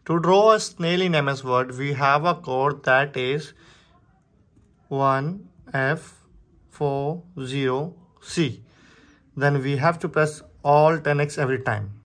To draw a snail in MS Word, we have a code that is 1F40C. Then we have to press Alt 10x every time.